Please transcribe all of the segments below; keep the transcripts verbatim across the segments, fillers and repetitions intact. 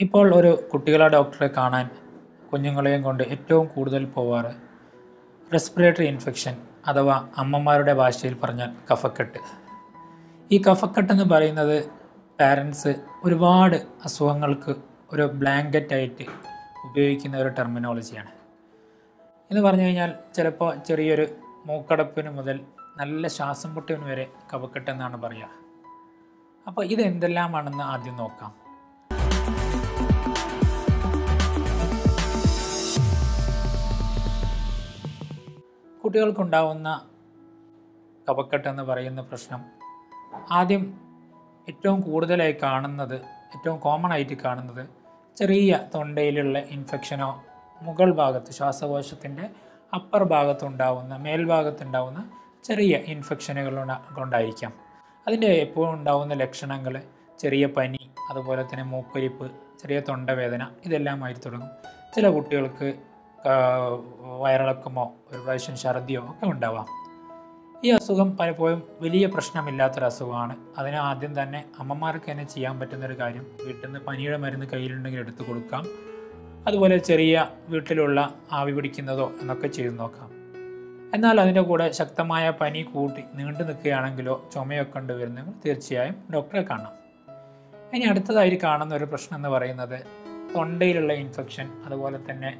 ഇപ്പോൾ ഒരു കുട്ടികളെ ഡോക്ടറെ കാണാൻ കുഞ്ഞുങ്ങളെയും കൊണ്ട് ഏറ്റവും കൂടുതൽ പോവാറ് റെസ്പിറേറ്ററി ഇൻഫെക്ഷൻ അഥവാ അമ്മമാരുടെ ഭാഷയിൽ പറഞ്ഞാൽ കഫക്കെട്ട്. ഈ കഫക്കെട്ടെന്ന് പറയുന്നത് പാരൻസ് ഒരുപാട് അസുഖങ്ങൾക്ക് ഒരു ബ്ലാങ്കറ്റായിട്ട് ഉപയോഗിക്കുന്ന ഒരു ടെർമിനോളജിയാണ്. എന്ന് പറഞ്ഞു കഴിഞ്ഞാൽ ചിലപ്പോൾ ചെറിയൊരു മൂക്കടപ്പിന് മുതൽ നല്ല ശ്വാസം മുട്ടലിന് വരെ കഫക്കെട്ടെന്നാണ് പറയുക. അപ്പോൾ ഇതെന്തെല്ലാമാണെന്ന് ആദ്യം നോക്കാം. കുട്ടികൾക്കുണ്ടാവുന്ന കഫക്കെട്ടെന്ന് പറയുന്ന പ്രശ്നം ആദ്യം ഏറ്റവും കൂടുതലായി കാണുന്നത് ഏറ്റവും കോമൺ ആയിട്ട് കാണുന്നത് ചെറിയ തൊണ്ടയിലുള്ള ഇൻഫെക്ഷനോ മുകൾ ഭാഗത്ത് ശ്വാസകോശത്തിൻ്റെ അപ്പർ ഭാഗത്തുണ്ടാവുന്ന മേൽഭാഗത്തുണ്ടാവുന്ന ചെറിയ ഇൻഫെക്ഷനുകൾ കൊണ്ടായിരിക്കാം. അതിൻ്റെ എപ്പോഴും ഉണ്ടാവുന്ന ലക്ഷണങ്ങൾ ചെറിയ പനി, അതുപോലെ തന്നെ മൂക്കൊലിപ്പ്, ചെറിയ തൊണ്ടവേദന ഇതെല്ലാമായി തുടങ്ങും. ചില കുട്ടികൾക്ക് വയറിളക്കമോ ഒരു പ്രാവശ്യം ഛർദിയോ ഒക്കെ ഉണ്ടാവാം. ഈ അസുഖം പലപ്പോഴും വലിയ പ്രശ്നമില്ലാത്തൊരു അസുഖമാണ്. അതിന് ആദ്യം തന്നെ അമ്മമാർക്ക് തന്നെ ചെയ്യാൻ പറ്റുന്നൊരു കാര്യം വീട്ടിൽ നിന്ന് പനിയുടെ മരുന്ന് കയ്യിലുണ്ടെങ്കിൽ എടുത്തു കൊടുക്കാം. അതുപോലെ ചെറിയ വീട്ടിലുള്ള ആവി പിടിക്കുന്നതോ എന്നൊക്കെ ചെയ്തു നോക്കാം. എന്നാൽ അതിൻ്റെ കൂടെ ശക്തമായ പനി കൂട്ടി നീണ്ടു നിൽക്കുകയാണെങ്കിലോ ചുമയൊക്കെ കൊണ്ടുവരുന്നെങ്കിൽ തീർച്ചയായും ഡോക്ടറെ കാണാം. ഇനി അടുത്തതായി കാണുന്ന ഒരു പ്രശ്നം എന്ന് പറയുന്നത് തൊണ്ടയിലുള്ള ഇൻഫെക്ഷൻ, അതുപോലെ തന്നെ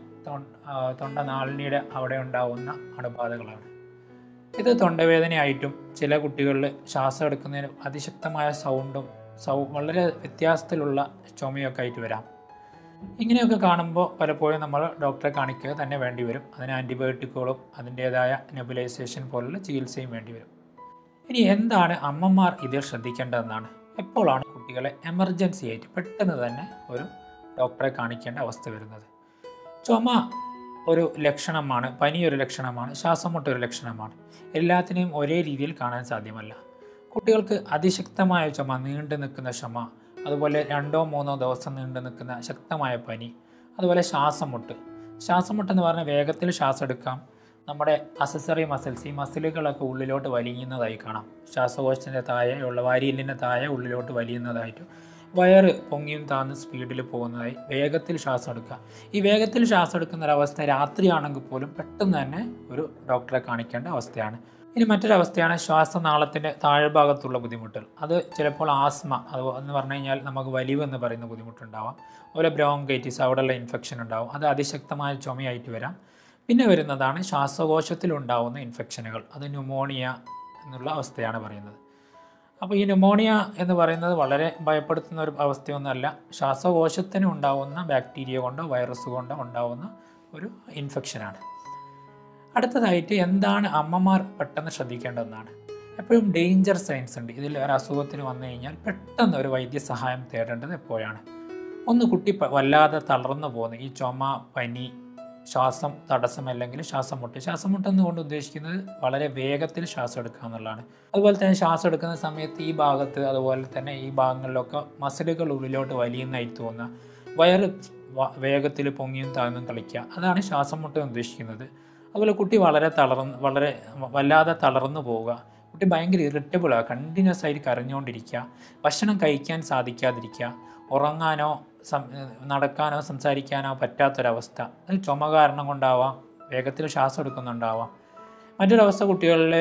തൊണ്ട നാളിനിയുടെ അവിടെ ഉണ്ടാവുന്ന അണുബാധകളാണ്. ഇത് തൊണ്ടവേദനയായിട്ടും ചില കുട്ടികളിൽ ശ്വാസം എടുക്കുന്നതിന് അതിശക്തമായ സൗണ്ടും സൗ വളരെ വ്യത്യാസത്തിലുള്ള ചുമയൊക്കെ ആയിട്ട് വരാം. ഇങ്ങനെയൊക്കെ കാണുമ്പോൾ പലപ്പോഴും നമ്മൾ ഡോക്ടറെ കാണിക്കുക തന്നെ വേണ്ടി വരും. അതിന് ആൻറ്റിബയോട്ടിക്കുകളും അതിൻ്റേതായ നെബുലൈസേഷൻ പോലുള്ള ചികിത്സയും വേണ്ടി വരും. ഇനി എന്താണ് അമ്മമാർ ഇതിൽ ശ്രദ്ധിക്കേണ്ടതെന്നാണ്. എപ്പോഴാണ് കുട്ടികളെ എമർജൻസി ആയിട്ട് പെട്ടെന്ന് തന്നെ ഒരു ഡോക്ടറെ കാണിക്കേണ്ട അവസ്ഥ വരുന്നത്? ചുമ ഒരു ലക്ഷണമാണ്, പനി ഒരു ലക്ഷണമാണ്, ശ്വാസം മുട്ട ഒരു ലക്ഷണമാണ്. എല്ലാത്തിനെയും ഒരേ രീതിയിൽ കാണാൻ സാധ്യമല്ല. കുട്ടികൾക്ക് അതിശക്തമായ ചുമ, നീണ്ടു നിൽക്കുന്ന ചുമ, അതുപോലെ രണ്ടോ മൂന്നോ ദിവസം നീണ്ടു നിൽക്കുന്ന ശക്തമായ പനി, അതുപോലെ ശ്വാസം മുട്ട്. ശ്വാസം മുട്ടെന്ന് പറഞ്ഞാൽ വേഗത്തിൽ ശ്വാസം എടുക്കാം. നമ്മുടെ അസസറി മസിൽസ്, ഈ മസിലുകളൊക്കെ ഉള്ളിലോട്ട് വലിയുന്നതായി കാണാം. ശ്വാസകോശത്തിൻ്റെ താഴെയുള്ള വാരിയെല്ലിൻ്റെ താഴെ ഉള്ളിലോട്ട് വലിയുന്നതായിട്ട് വയറ് പൊങ്ങിയും താന്ന് സ്പീഡിൽ പോകുന്നതായി വേഗത്തിൽ ശ്വാസം എടുക്കുക. ഈ വേഗത്തിൽ ശ്വാസം എടുക്കുന്ന ഒരവസ്ഥ രാത്രിയാണെങ്കിൽ പോലും പെട്ടെന്ന് തന്നെ ഒരു ഡോക്ടറെ കാണിക്കേണ്ട അവസ്ഥയാണ്. ഇനി മറ്റൊരവസ്ഥയാണ് ശ്വാസനാളത്തിൻ്റെ താഴ്ഭാഗത്തുള്ള ബുദ്ധിമുട്ടുകൾ. അത് ചിലപ്പോൾ ആസ്മ അത് എന്ന് പറഞ്ഞു കഴിഞ്ഞാൽ നമുക്ക് വലിവ് എന്ന് പറയുന്ന ബുദ്ധിമുട്ടുണ്ടാവാം. അതുപോലെ ബ്രോങ്കൈറ്റിസ്, അവിടെയുള്ള ഇൻഫെക്ഷൻ ഉണ്ടാവും. അത് അതിശക്തമായ ചുമയായിട്ട് വരാം. പിന്നെ വരുന്നതാണ് ശ്വാസകോശത്തിലുണ്ടാവുന്ന ഇൻഫെക്ഷനുകൾ. അത് ന്യൂമോണിയ എന്നുള്ള അവസ്ഥയാണ് പറയുന്നത്. അപ്പോൾ ഈ ന്യൂമോണിയ എന്ന് പറയുന്നത് വളരെ ഭയപ്പെടുത്തുന്ന ഒരു അവസ്ഥയൊന്നുമല്ല. ശ്വാസകോശത്തിന് ഉണ്ടാവുന്ന ബാക്ടീരിയ കൊണ്ടോ വൈറസ് കൊണ്ടോ ഉണ്ടാവുന്ന ഒരു ഇൻഫെക്ഷനാണ്. അടുത്തതായിട്ട് എന്താണ് അമ്മമാർ പെട്ടെന്ന് ശ്രദ്ധിക്കേണ്ടതെന്നാണ്. എപ്പോഴും ഡേഞ്ചർ സൈൻസ് ഉണ്ട്. ഇതിൽ ഒരു അസുഖത്തിന് വന്നു കഴിഞ്ഞാൽ പെട്ടെന്ന് ഒരു വൈദ്യസഹായം തേടേണ്ടത് എപ്പോഴാണ്? ഒന്ന്, കുട്ടി വല്ലാതെ തളർന്നു പോകുന്നു. ഈ ചുമ, പനി, ശ്വാസം തടസ്സം അല്ലെങ്കിൽ ശ്വാസം മുട്ട്. ശ്വാസം മുട്ടെന്നുകൊണ്ട് ഉദ്ദേശിക്കുന്നത് വളരെ വേഗത്തിൽ ശ്വാസം എടുക്കുക എന്നുള്ളതാണ്. അതുപോലെ തന്നെ ശ്വാസം എടുക്കുന്ന സമയത്ത് ഈ ഭാഗത്ത് അതുപോലെ തന്നെ ഈ ഭാഗങ്ങളിലൊക്കെ മസിലുകൾ ഉള്ളിലോട്ട് വലിയുന്നതായി തോന്നുക, വയറ് വേഗത്തിൽ പൊങ്ങിയും താഴ്ന്നും കളിക്കുക, അതാണ് ശ്വാസം മുട്ട് ഉദ്ദേശിക്കുന്നത്. അതുപോലെ കുട്ടി വളരെ തളർന്ന് വളരെ വല്ലാതെ തളർന്നു പോവുക, കുട്ടി ഭയങ്കര ഇറിറ്റബിളാണ്, കണ്ടിന്യൂസ് ആയിട്ട് കരഞ്ഞുകൊണ്ടിരിക്കുക, ഭക്ഷണം കഴിക്കാൻ സാധിക്കാതിരിക്കുക, ഉറങ്ങാനോ സം നടക്കാനോ സംസാരിക്കാനോ പറ്റാത്തൊരവസ്ഥ. അത് ചുമ കാരണം കൊണ്ടാവാം, വേഗത്തിൽ ശ്വാസം എടുക്കുന്നുണ്ടാവാം. മറ്റൊരവസ്ഥ കുട്ടികളിൽ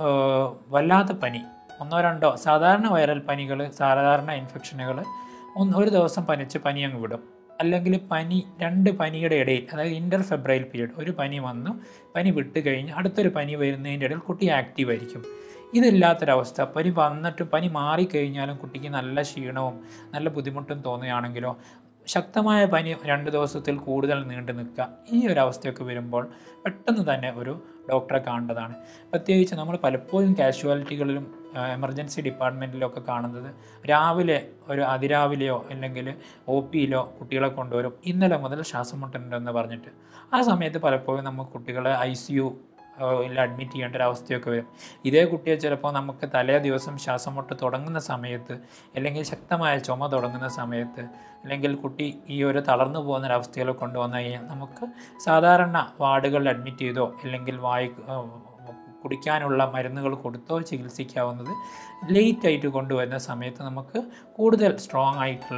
വല്ലാത്ത പനി, ഒന്നോ രണ്ടോ സാധാരണ വൈറൽ പനികൾ, സാധാരണ ഇൻഫെക്ഷനുകൾ ഒന്ന് ഒരു ദിവസം പനിച്ച് പനി അങ്ങ് വിടും. അല്ലെങ്കിൽ പനി രണ്ട് പനിയുടെ ഇടയിൽ, അതായത് ഇൻ്റർ ഫെബ്രൈൽ പീരീഡ്, ഒരു പനി വന്നു പനി വിട്ട് കഴിഞ്ഞ് അടുത്തൊരു പനി വരുന്നതിൻ്റെ ഇടയിൽ കുട്ടി ആക്റ്റീവ് ആയിരിക്കും. ഇതില്ലാത്തൊരവസ്ഥ, പനി വന്നിട്ട് പനി മാറിക്കഴിഞ്ഞാലും കുട്ടിക്ക് നല്ല ക്ഷീണവും നല്ല ബുദ്ധിമുട്ടും തോന്നുകയാണെങ്കിലോ, ശക്തമായ പനി രണ്ട് ദിവസത്തിൽ കൂടുതൽ നീണ്ടു നിൽക്കുക, ഈ ഒരു അവസ്ഥയൊക്കെ വരുമ്പോൾ പെട്ടെന്ന് തന്നെ ഒരു ഡോക്ടറെ കാണേണ്ടതാണ്. പ്രത്യേകിച്ച് നമ്മൾ പലപ്പോഴും കാഷ്വാലിറ്റികളിലും എമർജൻസി ഡിപ്പാർട്ട്മെൻറ്റിലൊക്കെ കാണുന്നത് രാവിലെ ഒരു അതിരാവിലെയോ അല്ലെങ്കിൽ ഒ പിയിലോ കുട്ടികളെ കൊണ്ടുവരും, ഇന്നലെ മുതൽ ശ്വാസം മുട്ടുന്നുണ്ടെന്ന് പറഞ്ഞിട്ട്. ആ സമയത്ത് പലപ്പോഴും നമുക്ക് കുട്ടികളെ ഐ സി യു യിൽ അഡ്മിറ്റ് ചെയ്യേണ്ട ഒരു അവസ്ഥയൊക്കെ വരും. ഇതേ കുട്ടിയെ ചിലപ്പോൾ നമുക്ക് തലേ ദിവസം ശ്വാസം മുട്ട് തുടങ്ങുന്ന സമയത്ത്, അല്ലെങ്കിൽ ശക്തമായ ചുമ തുടങ്ങുന്ന സമയത്ത്, അല്ലെങ്കിൽ കുട്ടി ഈ ഒരു തളർന്നു പോകുന്നൊരവസ്ഥയിൽ കൊണ്ടുവന്നു കഴിഞ്ഞാൽ നമുക്ക് സാധാരണ വാർഡുകളിൽ അഡ്മിറ്റ് ചെയ്തോ അല്ലെങ്കിൽ വായി കുടിക്കാനുള്ള മരുന്നുകൾ കൊടുത്തോ ചികിത്സിക്കാവുന്നത്. ലേറ്റായിട്ട് കൊണ്ടുവരുന്ന സമയത്ത് നമുക്ക് കൂടുതൽ സ്ട്രോങ് ആയിട്ടുള്ള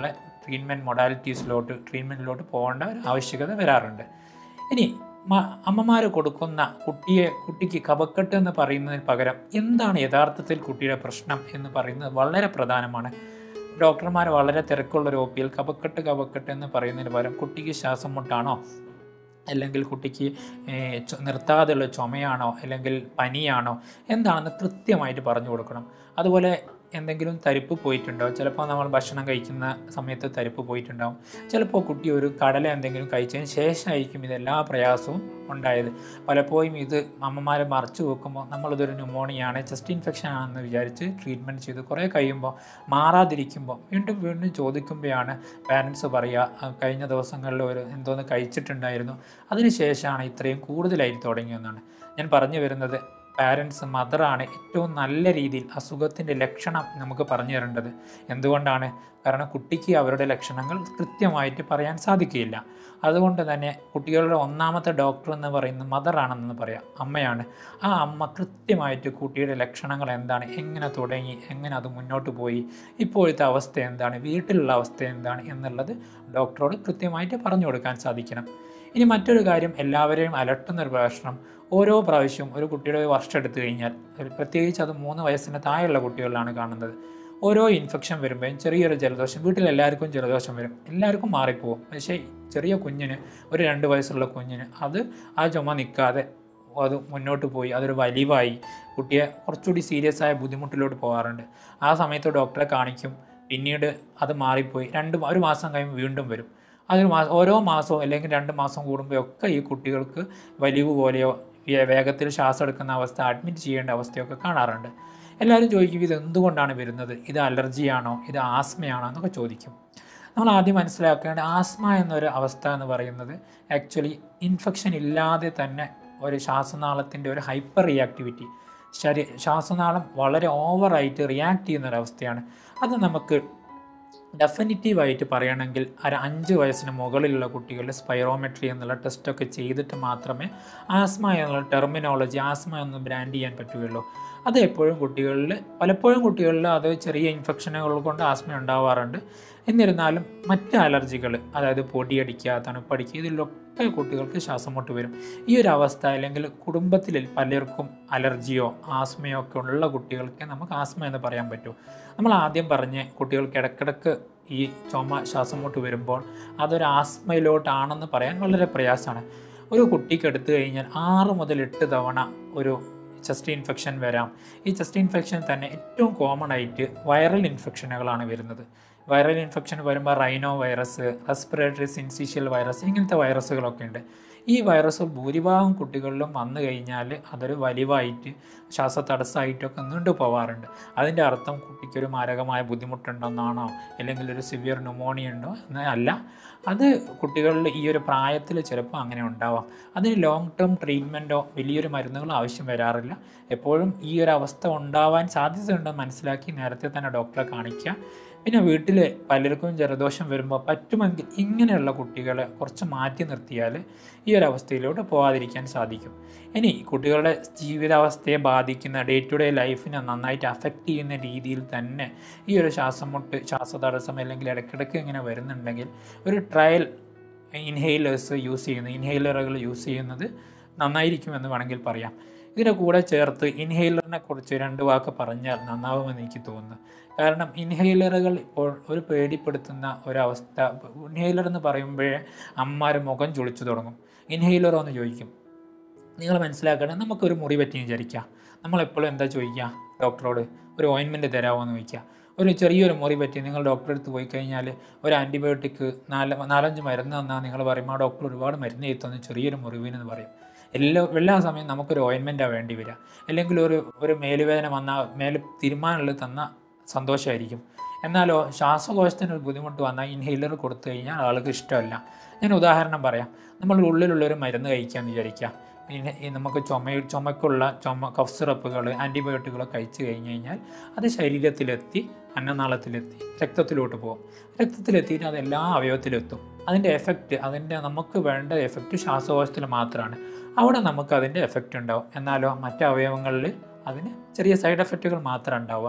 ട്രീറ്റ്മെൻറ്റ് മൊഡാലിറ്റീസിലോട്ട് ട്രീറ്റ്മെൻറ്റിലോട്ട് പോകേണ്ട ഒരു ആവശ്യകത വരാറുണ്ട്. ഇനി അമ്മമാർ കൊടുക്കുന്ന കുട്ടിയെ കുട്ടിക്ക് കഫക്കെട്ട് എന്ന് പറയുന്നതിന് പകരം എന്താണ് യഥാർത്ഥത്തിൽ കുട്ടിയുടെ പ്രശ്നം എന്ന് പറയുന്നത് വളരെ പ്രധാനമാണ്. ഡോക്ടർമാർ വളരെ തിരക്കുള്ളൊരു ഒ പിയിൽ കഫക്കെട്ട് കഫക്കെട്ട് എന്ന് പറയുന്നതിന് പകരം കുട്ടിക്ക് ശ്വാസം മുട്ടാണോ, അല്ലെങ്കിൽ കുട്ടിക്ക് നിർത്താതെയുള്ള ചുമയാണോ, അല്ലെങ്കിൽ പനിയാണോ, എന്താണെന്ന് കൃത്യമായിട്ട് പറഞ്ഞു കൊടുക്കണം. അതുപോലെ എന്തെങ്കിലും തരിപ്പ് പോയിട്ടുണ്ടാവും, ചിലപ്പോൾ നമ്മൾ ഭക്ഷണം കഴിക്കുന്ന സമയത്ത് തരിപ്പ് പോയിട്ടുണ്ടാവും, ചിലപ്പോൾ കുട്ടി ഒരു കടല എന്തെങ്കിലും കഴിച്ചതിന് ശേഷമായിരിക്കും ഇതെല്ലാ പ്രയാസവും ഉണ്ടായത്. പലപ്പോഴും ഇത് അമ്മമാരെ മറച്ചു വെക്കുമ്പോൾ നമ്മളിതൊരു ന്യൂമോണിയാണ്, ചെസ്റ്റ് ഇൻഫെക്ഷൻ ആണെന്ന് വിചാരിച്ച് ട്രീറ്റ്മെൻറ്റ് ചെയ്ത് കുറേ കഴിയുമ്പോൾ മാറാതിരിക്കുമ്പോൾ വീണ്ടും വീണ്ടും ചോദിക്കുമ്പോഴാണ് പാരൻസ് പറയുക കഴിഞ്ഞ ദിവസങ്ങളിൽ ഒരു എന്തോന്ന് കഴിച്ചിട്ടുണ്ടായിരുന്നു, അതിന് ശേഷമാണ് ഇത്രയും കൂടുതലായി തുടങ്ങിയെന്നാണ്. ഞാൻ പറഞ്ഞു വരുന്നത് പാരൻസ് മദറാണ് ഏറ്റവും നല്ല രീതിയിൽ അസുഖത്തിൻ്റെ ലക്ഷണം നമുക്ക് പറഞ്ഞു തരേണ്ടത്. എന്തുകൊണ്ടാണ്? കാരണം കുട്ടിക്ക് അവരുടെ ലക്ഷണങ്ങൾ കൃത്യമായിട്ട് പറയാൻ സാധിക്കുകയില്ല. അതുകൊണ്ട് തന്നെ കുട്ടികളുടെ ഒന്നാമത്തെ ഡോക്ടർ എന്ന് പറയുന്നത് മദറാണെന്ന് പറയാം, അമ്മയാണ്. ആ അമ്മ കൃത്യമായിട്ട് കുട്ടിയുടെ ലക്ഷണങ്ങൾ എന്താണ്, എങ്ങനെ തുടങ്ങി, എങ്ങനെ അത് മുന്നോട്ട് പോയി, ഇപ്പോഴത്തെ അവസ്ഥ എന്താണ്, വീട്ടിലുള്ള അവസ്ഥ എന്താണ് എന്നുള്ളത് ഡോക്ടറോട് കൃത്യമായിട്ട് പറഞ്ഞു കൊടുക്കാൻ സാധിക്കണം. ഇനി മറ്റൊരു കാര്യം, എല്ലാവരെയും അലട്ടുന്നൊരു പ്രശ്നം, ഓരോ പ്രാവശ്യവും ഒരു കുട്ടിയുടെ ഒരു വർഷം എടുത്തു കഴിഞ്ഞാൽ, പ്രത്യേകിച്ച് അത് മൂന്ന് വയസ്സിന് താഴെയുള്ള കുട്ടികളിലാണ് കാണുന്നത്, ഓരോ ഇൻഫെക്ഷൻ വരുമ്പോഴും ചെറിയൊരു ജലദോഷം, വീട്ടിലെല്ലാവർക്കും ജലദോഷം വരും, എല്ലാവർക്കും മാറിപ്പോവും. പക്ഷേ ചെറിയ കുഞ്ഞിന്, ഒരു രണ്ട് വയസ്സുള്ള കുഞ്ഞിന് അത് ആ ചുമ നിൽക്കാതെ അത് മുന്നോട്ട് പോയി അതൊരു വലിവായി കുട്ടിയെ കുറച്ചുകൂടി സീരിയസ് ആയ ബുദ്ധിമുട്ടിലോട്ട് പോകാറുണ്ട്. ആ സമയത്ത് ഡോക്ടറെ കാണിക്കും, പിന്നീട് അത് മാറിപ്പോയി രണ്ട് ഒരു മാസം കഴിയുമ്പോൾ വീണ്ടും വരും. അതൊരു മാസം ഓരോ മാസവും അല്ലെങ്കിൽ രണ്ട് മാസം കൂടുമ്പോഴൊക്കെ ഈ കുട്ടികൾക്ക് വലിവ് പോലെയോ വേഗത്തിൽ ശ്വാസം എടുക്കുന്ന അവസ്ഥ, അഡ്മിറ്റ് ചെയ്യേണ്ട അവസ്ഥയൊക്കെ കാണാറുണ്ട്. എല്ലാവരും ചോദിക്കും ഇത് എന്തുകൊണ്ടാണ് വരുന്നത്, ഇത് അലർജിയാണോ, ഇത് ആസ്മയാണോ എന്നൊക്കെ ചോദിക്കും. നമ്മൾ ആദ്യം മനസ്സിലാക്കേണ്ട ആസ്മ എന്നൊരു അവസ്ഥ എന്ന് പറയുന്നത് ആക്ച്വലി ഇൻഫെക്ഷൻ ഇല്ലാതെ തന്നെ ഒരു ശ്വാസനാളത്തിൻ്റെ ഒരു ഹൈപ്പർ റിയാക്ടിവിറ്റി, ശരീ ശ്വാസനാളം വളരെ ഓവറായിട്ട് റിയാക്ട് ചെയ്യുന്നൊരവസ്ഥയാണ്. അത് നമുക്ക് ഡെഫിനിറ്റീവായിട്ട് പറയുകയാണെങ്കിൽ ഒരു അഞ്ച് വയസ്സിന് മുകളിലുള്ള കുട്ടികളുടെ സ്പൈറോമെട്രി എന്നുള്ള ടെസ്റ്റൊക്കെ ചെയ്തിട്ട് മാത്രമേ ആസ്മ എന്നുള്ള ടെർമിനോളജി, ആസ്മ എന്ന് ബ്രാൻഡ് ചെയ്യാൻ പറ്റുകയുള്ളൂ. അത് എപ്പോഴും കുട്ടികളിൽ പലപ്പോഴും കുട്ടികളിൽ അത് ചെറിയ ഇൻഫെക്ഷനുകൾ കൊണ്ട് ആസ്മ ഉണ്ടാവാറുണ്ട്. എന്നിരുന്നാലും മറ്റ് അലർജികൾ, അതായത് പൊടിയടിക്കുക, തണുപ്പടിക്കുക, ഇതിലൊക്കെ കുട്ടികൾക്ക് ശ്വാസം മുട്ട് വരും. ഈ ഒരു അവസ്ഥ അല്ലെങ്കിൽ കുടുംബത്തിൽ പലർക്കും അലർജിയോ ആസ്മയോ ഒക്കെ ഉള്ള കുട്ടികൾക്ക് നമുക്ക് ആസ്മ എന്ന് പറയാൻ പറ്റൂ. നമ്മൾ ആദ്യം പറഞ്ഞ് കുട്ടികൾക്ക് ഇടയ്ക്കിടയ്ക്ക് ഈ ചുമ ശ്വാസം മുട്ട് വരുമ്പോൾ അതൊരു ആസ്മയിലോട്ടാണെന്ന് പറയാൻ വളരെ പ്രയാസമാണ്. ഒരു കുട്ടിക്ക് എടുത്തു കഴിഞ്ഞാൽ ആറ് മുതൽ എട്ട് തവണ ഒരു ചെസ്റ്റ് ഇൻഫെക്ഷൻ വരാം. ഈ ചെസ്റ്റ് ഇൻഫെക്ഷൻ തന്നെ ഏറ്റവും കോമൺ ആയിട്ട് വൈറൽ ഇൻഫെക്ഷനുകളാണ് വരുന്നത്. വൈറൽ ഇൻഫെക്ഷൻ വരുമ്പോൾ rhino virus, respiratory syncytial virus, ഇങ്ങനത്തെ വൈറസുകളൊക്കെ ഉണ്ട്. ഈ വൈറസ് ഭൂരിഭാഗം കുട്ടികളിലും വന്നു കഴിഞ്ഞാൽ അതൊരു വലിവായിട്ട് ശ്വാസതടസ്സമായിട്ടൊക്കെ നീണ്ടു പോവാറുണ്ട്. അതിൻ്റെ അർത്ഥം കുട്ടിക്കൊരു മാരകമായ ബുദ്ധിമുട്ടുണ്ടെന്നാണോ, അല്ലെങ്കിൽ ഒരു സിവിയർ ന്യൂമോണിയ ഉണ്ടോ എന്നല്ല. അത് കുട്ടികളിൽ ഈ ഒരു പ്രായത്തിൽ ചിലപ്പോൾ അങ്ങനെ ഉണ്ടാവാം. അതിന് ലോങ് ടേം ട്രീറ്റ്മെൻറ്റോ വലിയൊരു മരുന്നുകളോ ആവശ്യം വരാറില്ല. എപ്പോഴും ഈ ഒരു അവസ്ഥ ഉണ്ടാവാൻ സാധ്യതയുണ്ടെന്ന് മനസ്സിലാക്കി നേരത്തെ തന്നെ ഡോക്ടറെ കാണിക്കുക. പിന്നെ വീട്ടിൽ പലർക്കും ജലദോഷം വരുമ്പോൾ പറ്റുമെങ്കിൽ ഇങ്ങനെയുള്ള കുട്ടികളെ കുറച്ച് മാറ്റി നിർത്തിയാൽ ഈ ഒരു അവസ്ഥയിലോട്ട് പോകാതിരിക്കാൻ സാധിക്കും. ഇനി കുട്ടികളുടെ ജീവിതാവസ്ഥയെ ബാധിക്കുന്ന ഡേ ടു ഡേ ലൈഫിനെ നന്നായിട്ട് അഫക്റ്റ് ചെയ്യുന്ന രീതിയിൽ തന്നെ ഈ ഒരു ശ്വാസം മുട്ട്, ശ്വാസതടസ്സം അല്ലെങ്കിൽ ഇടയ്ക്കിടയ്ക്ക് ഇങ്ങനെ വരുന്നുണ്ടെങ്കിൽ ഒരു ട്രയൽ ഇൻഹെയിലേഴ്സ് യൂസ് ചെയ്യുന്നത്, ഇൻഹെയിലറുകൾ യൂസ് ചെയ്യുന്നത് നന്നായിരിക്കുമെന്ന് വേണമെങ്കിൽ പറയാം. ഇതിൻ്റെ കൂടെ ചേർത്ത് ഇൻഹെയിലറിനെ കുറിച്ച് രണ്ട് വാക്ക് പറഞ്ഞാൽ നന്നാവുമെന്ന് എനിക്ക് തോന്നുന്നു. കാരണം ഇൻഹെയിലറുകൾ ഇപ്പോൾ ഒരു പേടിപ്പെടുത്തുന്ന ഒരവസ്ഥ. ഇൻഹെയിലർ എന്ന് പറയുമ്പോഴേ അമ്മമാർ മുഖം ചുളിച്ചു തുടങ്ങും. ഇൻഹെയിലറോ എന്ന് ചോദിക്കും. നിങ്ങൾ മനസ്സിലാക്കണം, നമുക്കൊരു മുറി പറ്റി വിചാരിക്കുക, നമ്മളെപ്പോഴും എന്താ ചോദിക്കുക ഡോക്ടറോട്, ഒരു ഓയിൻമെൻറ്റ് തരാമോ എന്ന് ചോദിക്കുക. ഒരു ചെറിയൊരു മുറി പറ്റി നിങ്ങൾ ഡോക്ടറെ അടുത്ത് പോയി കഴിഞ്ഞാൽ ഒരു ആൻറ്റിബയോട്ടിക് നാല് നാലഞ്ച് മരുന്ന് തന്നാൽ നിങ്ങൾ പറയും ആ ഡോക്ടർ ഒരുപാട് മരുന്ന് ചെയ്തു ചെറിയൊരു മുറിവിനെന്ന് പറയും. എല്ലാ എല്ലാ സമയം നമുക്കൊരു ഓയിൻമെൻറ്റാണ് വേണ്ടി വരിക. അല്ലെങ്കിൽ ഒരു ഒരു മേലുവേദന വന്നാൽ മേല് തീരുമാനമുള്ളത് തന്നാൽ സന്തോഷമായിരിക്കും. എന്നാലോ ശ്വാസകോശത്തിന് ഒരു ബുദ്ധിമുട്ട് വന്നാൽ ഇൻഹെയിലർ കൊടുത്തു കഴിഞ്ഞാൽ ആൾക്ക് ഇഷ്ടമല്ല. ഞാൻ ഉദാഹരണം പറയാം. നമ്മളുടെ ഉള്ളിലുള്ളൊരു മരുന്ന് കഴിക്കാമെന്ന് വിചാരിക്കുക. പിന്നെ നമുക്ക് ചുമ ചുമക്കുള്ള ചുമ കഫ് സിറപ്പുകൾ, ആൻറ്റിബയോട്ടിക്കുകളൊക്കെ കഴിച്ചു കഴിഞ്ഞ് കഴിഞ്ഞാൽ അത് ശരീരത്തിലെത്തി അന്നനാളത്തിലെത്തി രക്തത്തിലോട്ട് പോകും. രക്തത്തിലെത്തിയിട്ട് അത് എല്ലാ അവയവത്തിലെത്തും. അതിൻ്റെ എഫക്റ്റ്, അതിൻ്റെ നമുക്ക് വേണ്ട എഫക്റ്റ് ശ്വാസകോശത്തിൽ മാത്രമാണ്. അവിടെ നമുക്ക് അതിൻ്റെ എഫക്റ്റ് ഉണ്ടാവും. എന്നാലോ മറ്റ് അവയവങ്ങളിൽ അതിന് ചെറിയ സൈഡ് എഫക്റ്റുകൾ മാത്രം ഉണ്ടാവുക.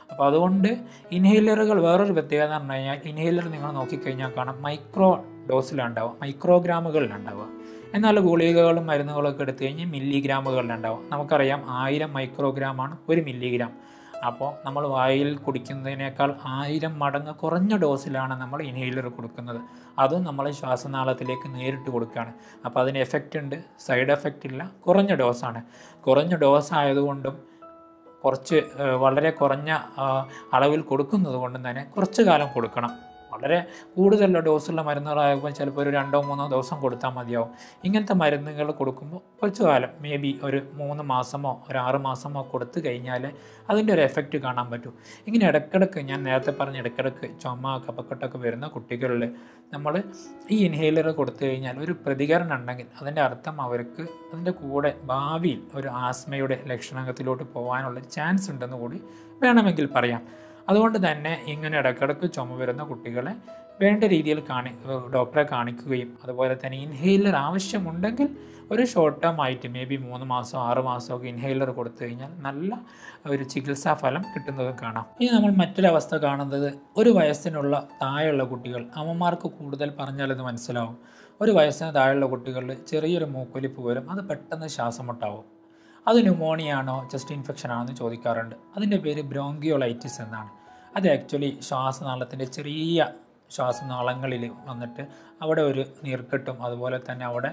അപ്പോൾ അതുകൊണ്ട് ഇൻഹേലറുകൾ വേറൊരു പ്രത്യേകത എന്ന് പറഞ്ഞു കഴിഞ്ഞാൽ ഇൻഹേലർ നിങ്ങൾ നോക്കിക്കഴിഞ്ഞാൽ കാണാം മൈക്രോ ഡോസിലുണ്ടാവുക, മൈക്രോഗ്രാമുകളിലുണ്ടാവുക. എന്നാൽ ഗുളികകളും മരുന്നുകളൊക്കെ എടുത്തു കഴിഞ്ഞാൽ മില്ലിഗ്രാമുകളിലുണ്ടാവും. നമുക്കറിയാം ആയിരം മൈക്രോഗ്രാമാണ് ഒരു മില്ലിഗ്രാം. അപ്പോൾ നമ്മൾ വായിൽ കുടിക്കുന്നതിനേക്കാൾ ആയിരം മടങ്ങ് കുറഞ്ഞ ഡോസിലാണ് നമ്മൾ ഇൻഹേലർ കൊടുക്കുന്നത്. അതും നമ്മൾ ശ്വാസനാളത്തിലേക്ക് നേരിട്ട് കൊടുക്കുകയാണ്. അപ്പോൾ അതിന് എഫക്റ്റ് ഉണ്ട്, സൈഡ് എഫക്റ്റ് ഇല്ല, കുറഞ്ഞ ഡോസാണ്. കുറഞ്ഞ ഡോസ് ആയതുകൊണ്ടും കുറച്ച് വളരെ കുറഞ്ഞ അളവിൽ കൊടുക്കുന്നത് കൊണ്ടും തന്നെ കുറച്ച് കാലം കൊടുക്കണം. വളരെ കൂടുതലുള്ള ഡോസുള്ള മരുന്നുകളാകുമ്പോൾ ചിലപ്പോൾ ഒരു രണ്ടോ മൂന്നോ ദിവസം കൊടുത്താൽ മതിയാവും. ഇങ്ങനത്തെ മരുന്നുകൾ കൊടുക്കുമ്പോൾ കുറച്ച് കാലം, മേ ബി ഒരു മൂന്ന് മാസമോ ഒരു ആറ് മാസമോ കൊടുത്തു കഴിഞ്ഞാൽ അതിൻ്റെ ഒരു എഫക്റ്റ് കാണാൻ പറ്റും. ഇങ്ങനെ ഇടയ്ക്കിടയ്ക്ക് ഞാൻ നേരത്തെ പറഞ്ഞ ഇടയ്ക്കിടയ്ക്ക് ചുമ കഫക്കെട്ടൊക്കെ വരുന്ന കുട്ടികളിൽ നമ്മൾ ഈ ഇൻഹേലർ കൊടുത്തു കഴിഞ്ഞാൽ ഒരു പ്രതികരണം ഉണ്ടെങ്കിൽ അതിൻ്റെ അർത്ഥം അവർക്ക് അതിൻ്റെ കൂടെ ഭാവിയിൽ ഒരു ആസ്മയുടെ ലക്ഷണത്തിലോട്ട് പോകാനുള്ള ചാൻസ് ഉണ്ടെന്ന് കൂടി വേണമെങ്കിൽ പറയാം. അതുകൊണ്ട് തന്നെ ഇങ്ങനെ ഇടയ്ക്കിടയ്ക്ക് ചുമ വരുന്ന കുട്ടികളെ വേണ്ട രീതിയിൽ കാണി ഡോക്ടറെ കാണിക്കുകയും അതുപോലെ തന്നെ ഇൻഹേലർ ആവശ്യമുണ്ടെങ്കിൽ ഒരു ഷോർട്ട് ടേം ആയിട്ട് മേ ബി മൂന്ന് മാസം ആറ് മാസമൊക്കെ ഇൻഹേലർ കൊടുത്തു കഴിഞ്ഞാൽ നല്ല ഒരു ചികിത്സാ ഫലം കിട്ടുന്നതും കാണാം. ഇനി നമ്മൾ മറ്റൊരവസ്ഥ കാണുന്നത് ഒരു വയസ്സിനുള്ള താഴെയുള്ള കുട്ടികൾ, അമ്മമാർക്ക് കൂടുതൽ പറഞ്ഞാൽ അത് മനസ്സിലാവും. ഒരു വയസ്സിന് താഴെയുള്ള കുട്ടികളിൽ ചെറിയൊരു മൂക്കൊലിപ്പ് വരും, അത് പെട്ടെന്ന് ശ്വാസം മുട്ടാവും. അത് ന്യൂമോണിയ ആണോ ചെസ്റ്റ് ഇൻഫെക്ഷൻ ആണോ എന്ന് ചോദിക്കാറുണ്ട്. അതിൻ്റെ പേര് ബ്രോങ്കിയോളൈറ്റിസ് എന്നാണ്. അത് ആക്ച്വലി ശ്വാസനാളത്തിൻ്റെ ചെറിയ ശ്വാസനാളങ്ങളിൽ വന്നിട്ട് അവിടെ ഒരു നീർക്കെട്ടും അതുപോലെ തന്നെ അവിടെ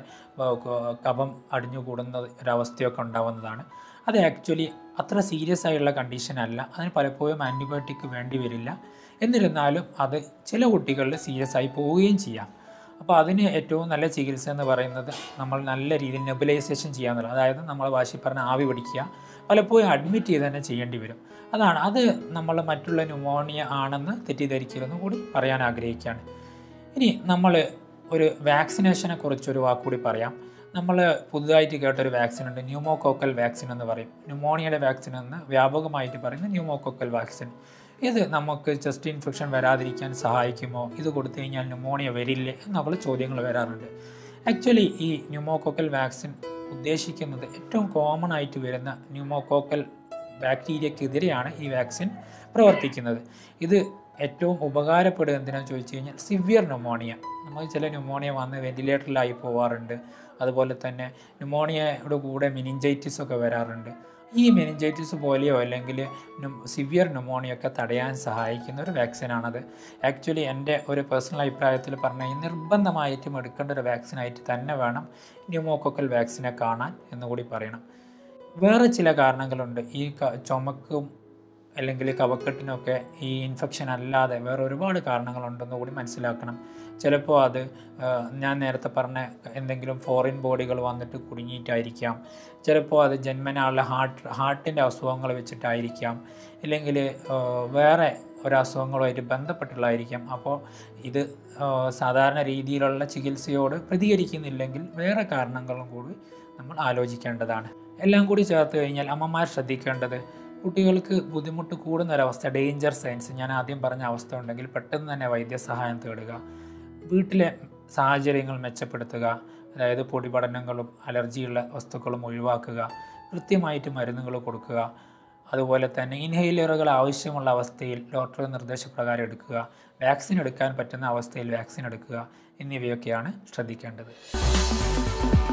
കഫം അടിഞ്ഞുകൂടുന്ന ഒരവസ്ഥയൊക്കെ ഉണ്ടാവുന്നതാണ്. അത് ആക്ച്വലി അത്ര സീരിയസ് ആയിട്ടുള്ള കണ്ടീഷൻ അല്ല. അതിന് പലപ്പോഴും ആൻറ്റിബയോട്ടിക് വേണ്ടി വരില്ല. എന്നിരുന്നാലും അത് ചില കുട്ടികളിൽ സീരിയസ് ആയി പോവുകയും ചെയ്യാം. അപ്പോൾ അതിന് ഏറ്റവും നല്ല ചികിത്സ എന്ന് പറയുന്നത് നമ്മൾ നല്ല രീതിയിൽ നെബുലൈസേഷൻ ചെയ്യാന്നുള്ളത്. അതായത് നമ്മൾ ഭാഷയിൽ പറഞ്ഞ ആവി പിടിക്കുക, പലപ്പോഴും അഡ്മിറ്റ് ചെയ്ത് തന്നെ ചെയ്യേണ്ടി വരും. അതാണ് അത് നമ്മൾ മറ്റുള്ള ന്യൂമോണിയ ആണെന്ന് തെറ്റിദ്ധരിക്കരുതെന്ന് കൂടി പറയാൻ ആഗ്രഹിക്കുകയാണ്. ഇനി നമ്മൾ ഒരു വാക്സിനേഷനെ കുറിച്ചൊരു വാക്കുകൂടി പറയാം. നമ്മൾ പുതുതായിട്ട് കേട്ടൊരു വാക്സിൻ ഉണ്ട്, ന്യൂമോകോക്കൽ വാക്സിൻ എന്ന് പറയും. ന്യൂമോണിയയുടെ വാക്സിൻ എന്ന് വ്യാപകമായിട്ട് പറയുന്ന ന്യൂമോകോക്കൽ വാക്സിൻ. ഇത് നമുക്ക് ചെസ്റ്റ് ഇൻഫെക്ഷൻ വരാതിരിക്കാൻ സഹായിക്കുമോ, ഇത് കൊടുത്തു കഴിഞ്ഞാൽ ന്യൂമോണിയ വരില്ലേ എന്നുള്ള ചോദ്യങ്ങൾ വരാറുണ്ട്. ആക്ച്വലി ഈ ന്യൂമോകോക്കൽ വാക്സിൻ ഉദ്ദേശിക്കുന്നത് ഏറ്റവും കോമൺ ആയിട്ട് വരുന്ന ന്യൂമോകോക്കൽ ബാക്ടീരിയക്കെതിരെയാണ് ഈ വാക്സിൻ പ്രവർത്തിക്കുന്നത്. ഇത് ഏറ്റവും ഉപകാരപ്പെടുക എന്തിനാണെന്ന് ചോദിച്ചു കഴിഞ്ഞാൽ സിവിയർ ന്യൂമോണിയ, നമുക്ക് ചില ന്യൂമോണിയ വന്ന് വെന്റിലേറ്ററിലായി പോവാറുണ്ട്. അതുപോലെ തന്നെ ന്യൂമോണിയയുടെ കൂടെ മെനിഞ്ചൈറ്റിസ് ഒക്കെ വരാറുണ്ട്. ഈ മെനിഞ്ചൈറ്റിസ് പോലെയോ അല്ലെങ്കിൽ സിവിയർ ന്യൂമോണിയൊക്കെ തടയാൻ സഹായിക്കുന്ന ഒരു വാക്സിനാണത്. ആക്ച്വലി എൻ്റെ ഒരു പേഴ്സണൽ അഭിപ്രായത്തിൽ പറഞ്ഞാൽ നിർബന്ധമായിട്ടും എടുക്കേണ്ട ഒരു വാക്സിനായിട്ട് തന്നെ വേണം ന്യൂമോകോക്കൽ വാക്സിനെ കാണാൻ എന്നുകൂടി പറയണം. വേറെ ചില കാരണങ്ങളുണ്ട്. ഈ ചുമക്കും അല്ലെങ്കിൽ കഫക്കെട്ടിനൊക്കെ ഈ ഇൻഫെക്ഷൻ അല്ലാതെ വേറെ ഒരുപാട് കാരണങ്ങളുണ്ടെന്ന് കൂടി മനസ്സിലാക്കണം. ചിലപ്പോൾ അത് ഞാൻ നേരത്തെ പറഞ്ഞ എന്തെങ്കിലും ഫോറിൻ ബോഡികൾ വന്നിട്ട് കുടുങ്ങിയിട്ടായിരിക്കാം. ചിലപ്പോൾ അത് ജന്മനാളുള്ള ഹാർട്ട് ഹാർട്ടിൻ്റെ അസുഖങ്ങൾ വെച്ചിട്ടായിരിക്കാം, ഇല്ലെങ്കിൽ വേറെ ഒരസുഖങ്ങളുമായിട്ട് ബന്ധപ്പെട്ടുള്ളതായിരിക്കാം. അപ്പോൾ ഇത് സാധാരണ രീതിയിലുള്ള ചികിത്സയോട് പ്രതികരിക്കുന്നില്ലെങ്കിൽ വേറെ കാരണങ്ങളും കൂടി നമ്മൾ ആലോചിക്കേണ്ടതാണ്. എല്ലാം കൂടി ചേർത്ത് കഴിഞ്ഞാൽ അമ്മമാർ ശ്രദ്ധിക്കേണ്ടത് കുട്ടികൾക്ക് ബുദ്ധിമുട്ട് കൂടുന്നൊരവസ്ഥ, ഡേഞ്ചർ സൈൻസ്, ഞാൻ ആദ്യം പറഞ്ഞ അവസ്ഥ ഉണ്ടെങ്കിൽ പെട്ടെന്ന് തന്നെ വൈദ്യസഹായം തേടുക. വീട്ടിലെ സാഹചര്യങ്ങൾ മെച്ചപ്പെടുത്തുക, അതായത് പൊടിപടലങ്ങളും അലർജിയുള്ള വസ്തുക്കളും ഒഴിവാക്കുക, കൃത്യമായിട്ട് മരുന്നുകൾ കൊടുക്കുക, അതുപോലെ തന്നെ ഇൻഹേലറുകൾ ആവശ്യമുള്ള അവസ്ഥയിൽ ഡോക്ടറുടെ നിർദ്ദേശപ്രകാരം എടുക്കുക, വാക്സിൻ എടുക്കാൻ പറ്റുന്ന അവസ്ഥയിൽ വാക്സിൻ എടുക്കുക എന്നിവയൊക്കെയാണ് ശ്രദ്ധിക്കേണ്ടത്.